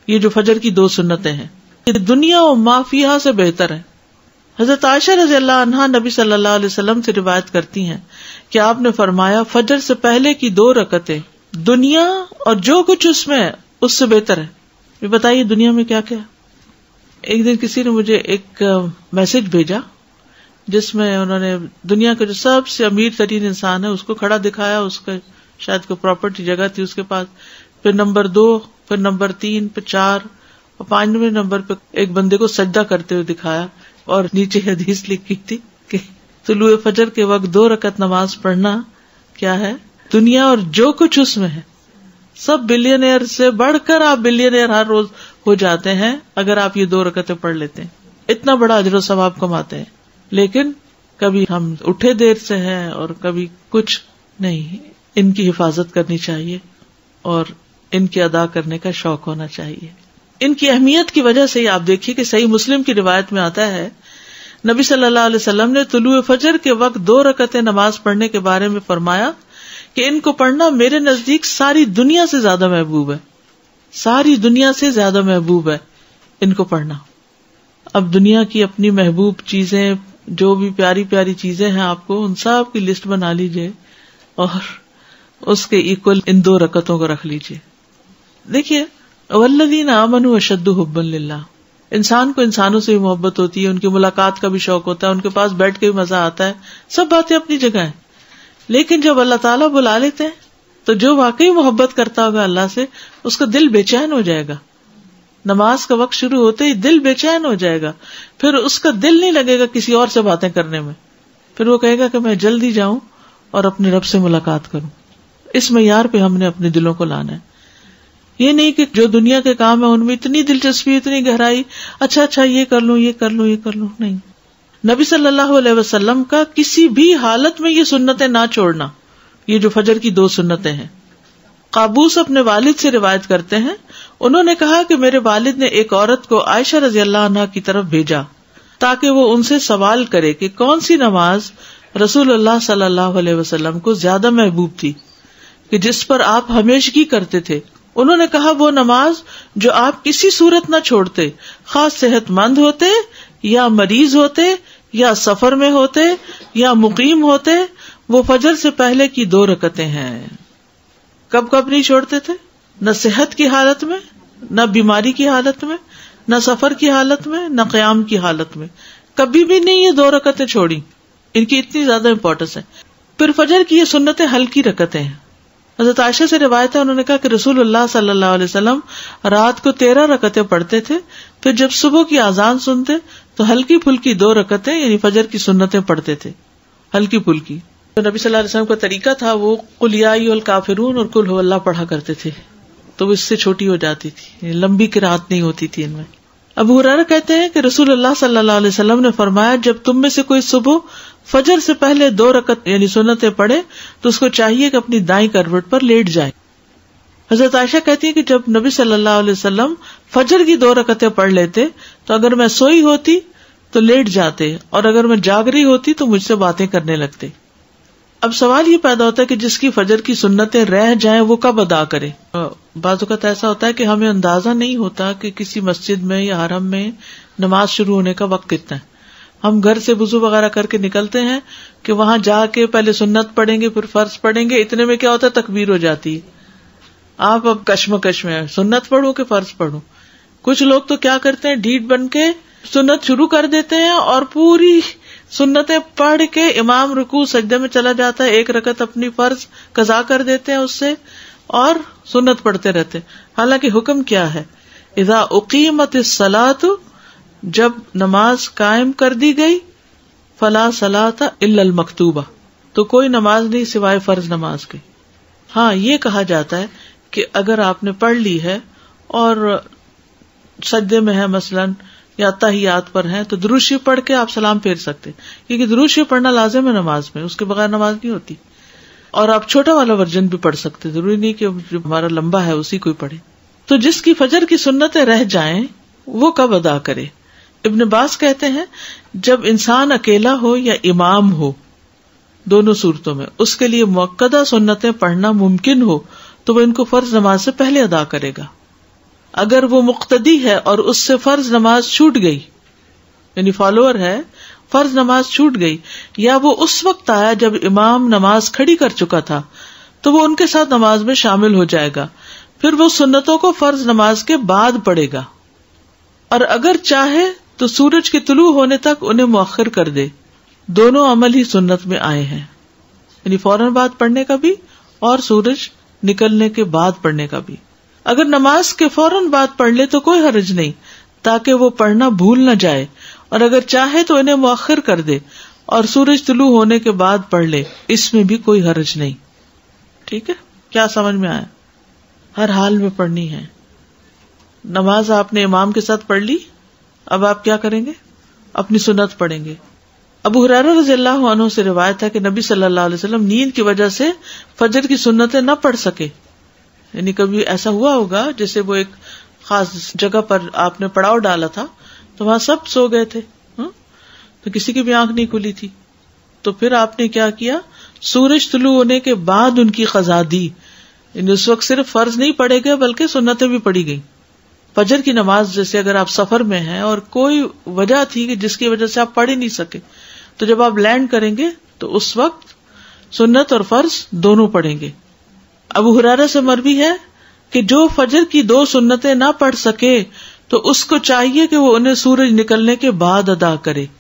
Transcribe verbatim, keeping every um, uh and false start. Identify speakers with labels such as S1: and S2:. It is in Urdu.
S1: یہ جو فجر کی دو سنتیں ہیں یہ دنیا و ما فیہا سے بہتر ہے. حضرت عائشہ رضی اللہ عنہا نبی صلی اللہ علیہ وسلم سے روایت کرتی ہیں کہ آپ نے فرمایا فجر سے پہلے کی دو رکعتیں دنیا اور جو کچھ اس میں ہے اس سے بہتر ہے. یہ بتائیے دنیا میں کیا کیا. ایک دن کسی نے مجھے ایک میسج بھیجا جس میں انہوں نے دنیا کا جو سب سے امیر ترین انسان ہے اس کو کھڑا دکھایا, اس کا شاید کوئی پراپرٹی جگہ تھی اس کے پاس, پھر نمبر دو, پھر نمبر تین, پھر چار اور پانچویں نمبر پہ ایک بندے کو سجدہ کرتے ہوئے دکھایا اور نیچے حدیث لکھی تھی کہ طلوع فجر کے وقت دو رکعت نماز پڑھنا کیا ہے دنیا اور جو کچھ اس میں ہے. سب بلینئر سے بڑھ کر آپ بلینئر ہر روز ہو جاتے ہیں اگر آپ یہ دو رکعتیں پڑھ لیتے ہیں, اتنا بڑا اجر و ثواب کماتے ہیں. لیکن کبھی ہم اٹھے دیر سے ہیں اور کبھی کچھ نہیں. ان کی حفاظت کرنی چاہیے اور ان کی ادا کرنے کا شوق ہونا چاہیے. ان کی اہمیت کی وجہ سے آپ دیکھیے کہ صحیح مسلم کی روایت میں آتا ہے نبی صلی اللہ علیہ وسلم نے طلوع فجر کے وقت دو رکعتیں نماز پڑھنے کے بارے میں فرمایا کہ ان کو پڑھنا میرے نزدیک ساری دنیا سے زیادہ محبوب ہے. ساری دنیا سے زیادہ محبوب ہے ان کو پڑھنا. اب دنیا کی اپنی محبوب چیزیں جو بھی پیاری پیاری چیزیں ہیں آپ کو ان سب کی لسٹ بنا لیجئے اور اس کے ایکول ان دو رکعتوں کو رکھ لیجئے. دیکھیے والذین آمنوا اشد حبا للہ, انسان کو انسانوں سے بھی محبت ہوتی ہے, ان کی ملاقات کا بھی شوق ہوتا ہے, ان کے پاس بیٹھ کے بھی مزہ آتا ہے, سب باتیں اپنی جگہ ہیں. لیکن جب اللہ تعالیٰ بلا لیتے ہیں تو جو واقعی محبت کرتا ہوگا اللہ سے اس کا دل بے چین ہو جائے گا. نماز کا وقت شروع ہوتے ہی دل بے چین ہو جائے گا, پھر اس کا دل نہیں لگے گا کسی اور سے باتیں کرنے میں, پھر وہ کہے گا کہ میں جلدی جاؤں اور اپنے رب سے ملاقات کروں. اس معیار پہ ہم نے اپنے دلوں کو لانا ہے. یہ نہیں کہ جو دنیا کے کام ہے ان میں اتنی دلچسپی, اتنی گہرائی, اچھا اچھا یہ کر لوں یہ کر لوں یہ کر لوں نہیں. نبی صلی اللہ علیہ وسلم کا کسی بھی حالت میں یہ سنتیں نہ چھوڑنا, یہ جو فجر کی دو سنتیں ہیں. قابوس اپنے والد سے روایت کرتے ہیں, انہوں نے کہا کہ میرے والد نے ایک عورت کو عائشہ رضی اللہ عنہا کی طرف بھیجا تاکہ وہ ان سے سوال کرے کہ کون سی نماز رسول اللہ صلی اللہ علیہ وسلم کو زیادہ محبوب تھی کہ جس پر آپ ہمیشگی کرتے تھے. انہوں نے کہا وہ نماز جو آپ کسی صورت نہ چھوڑتے, خاص صحت مند ہوتے یا مریض ہوتے یا سفر میں ہوتے یا مقیم ہوتے, وہ فجر سے پہلے کی دو رکعتیں ہیں. کب کب نہیں چھوڑتے تھے؟ نہ صحت کی حالت میں, نہ بیماری کی حالت میں, نہ سفر کی حالت میں, نہ قیام کی حالت میں, کبھی بھی نہیں یہ دو رکعتیں چھوڑی. ان کی اتنی زیادہ امپورٹنس ہے. پھر فجر کی یہ سنتیں ہلکی رکعتیں ہیں. حضرت عائشہ سے روایت ہے, انہوں نے کہا کہ رسول اللہ صلی اللہ علیہ وسلم رات کو تیرہ رکعتیں پڑھتے تھے, پھر جب صبح کی اذان سنتے تو ہلکی پھلکی دو رکعتیں یعنی فجر کی سنتیں پڑھتے تھے, ہلکی پھلکی. تو نبی صلی اللہ علیہ وسلم کا طریقہ تھا وہ قل یا ایھا الکافرون اور قل ھو اللہ پڑھا کرتے تھے, تو وہ اس سے چھوٹی ہو جاتی تھی, لمبی قرات نہیں ہوتی تھی ان میں. ابو ہریرہ کہتے ہیں کہ رسول اللہ صلی اللہ علیہ وسلم نے فرمایا جب تم میں سے کوئی صبح فجر سے پہلے دو رکعت یعنی سنتیں پڑھے تو اس کو چاہیے کہ اپنی دائیں کروٹ پر لیٹ جائے. حضرت عائشہ کہتی ہے کہ جب نبی صلی اللہ علیہ وسلم فجر کی دو رکعتیں پڑھ لیتے تو اگر میں سوئی ہوتی تو لیٹ جاتے اور اگر میں جاگ رہی ہوتی تو مجھ سے باتیں کرنے لگتے. اب سوال یہ پیدا ہوتا ہے کہ جس کی فجر کی سنتیں رہ جائیں وہ کب ادا کرے. بعض اوقات ایسا ہوتا ہے کہ ہمیں اندازہ نہیں ہوتا کہ کسی مسجد میں یا حرم میں نماز شروع ہونے کا وقت کتنا ہے. ہم گھر سے وضو وغیرہ کر کے نکلتے ہیں کہ وہاں جا کے پہلے سنت پڑھیں گے پھر فرض پڑھیں گے, اتنے میں کیا ہوتا ہے تکبیر ہو جاتی ہے. آپ اب کشمکش میں ہیں سنت پڑھوں کہ فرض پڑھوں. کچھ لوگ تو کیا کرتے ہیں ڈھیٹ بن کے سنت شروع کر دیتے ہیں اور پوری سنتیں پڑھ کے امام رکوع سجدے میں چلا جاتا ہے, ایک رکعت اپنی فرض قضا کر دیتے ہیں اس سے اور سنت پڑھتے رہتے. حالانکہ حکم کیا ہے, اذا اقیمت الصلاۃ, جب نماز قائم کر دی گئی, فلا صلاۃ الا المکتوبہ, تو کوئی نماز نہیں سوائے فرض نماز کے. ہاں یہ کہا جاتا ہے کہ اگر آپ نے پڑھ لی ہے اور سجدے میں ہے مثلاً یا تحیات پر ہیں تو درود شریف پڑھ کے آپ سلام پھیر سکتے, کیونکہ درود شریف پڑھنا لازم ہے نماز میں, اس کے بغیر نماز نہیں ہوتی. اور آپ چھوٹا والا ورژن بھی پڑھ سکتے, ضروری نہیں کہ جو ہمارا لمبا ہے اسی کو پڑھے. تو جس کی فجر کی سنتیں رہ جائیں وہ کب ادا کرے. ابن باز کہتے ہیں جب انسان اکیلا ہو یا امام ہو, دونوں صورتوں میں اس کے لیے مؤکدہ سنتیں پڑھنا ممکن ہو تو وہ ان کو فرض نماز سے پہلے ادا کرے گا. اگر وہ مقتدی ہے اور اس سے فرض نماز چھوٹ گئی، یعنی فالوور ہے، فرض نماز چھوٹ گئی، یا وہ اس وقت آیا جب امام نماز کھڑی کر چکا تھا، تو وہ ان کے ساتھ نماز میں شامل ہو جائے گا، پھر وہ سنتوں کو فرض نماز کے بعد پڑھے گا، اور اگر چاہے تو سورج کے طلوع ہونے تک انہیں مؤخر کر دے. دونوں عمل ہی سنت میں آئے ہیں، یعنی فوراً بعد پڑھنے کا بھی اور سورج نکلنے کے بعد پڑھنے کا بھی. اگر نماز کے فوراً بعد پڑھ لے تو کوئی حرج نہیں، تاکہ وہ پڑھنا بھول نہ جائے، اور اگر چاہے تو انہیں مؤخر کر دے اور سورج طلوع ہونے کے بعد پڑھ لے، اس میں بھی کوئی حرج نہیں. ٹھیک ہے، کیا سمجھ میں آیا؟ ہر حال میں پڑھنی ہے. نماز آپ نے امام کے ساتھ پڑھ لی، اب آپ کیا کریں گے؟ اپنی سنت پڑھیں گے. ابو ہریرہ رضی اللہ عنہ سے روایت ہے کہ نبی صلی اللہ علیہ وسلم نیند کی وجہ سے فجر کی سنتیں نہ پڑھ سکے. یعنی کبھی ایسا ہوا ہوگا جیسے وہ ایک خاص جگہ پر آپ نے پڑاؤ ڈالا تھا تو وہاں سب سو گئے تھے، ہاں؟ تو کسی کی بھی آنکھ نہیں کھلی تھی، تو پھر آپ نے کیا کیا؟ سورج طلوع ہونے کے بعد ان کی قضا دی. یعنی اس وقت صرف فرض نہیں پڑھے گئے بلکہ سنتیں بھی پڑھی گئیں. فجر کی نماز جیسے اگر آپ سفر میں ہیں اور کوئی وجہ تھی کہ جس کی وجہ سے آپ پڑھ ہی نہیں سکے، تو جب آپ لینڈ کریں گے تو اس وقت سنت اور فرض دونوں پڑھیں گے. ابو ہریرہ سے مروی ہے کہ جو فجر کی دو سنتیں نہ پڑھ سکے تو اس کو چاہیے کہ وہ انہیں سورج نکلنے کے بعد ادا کرے.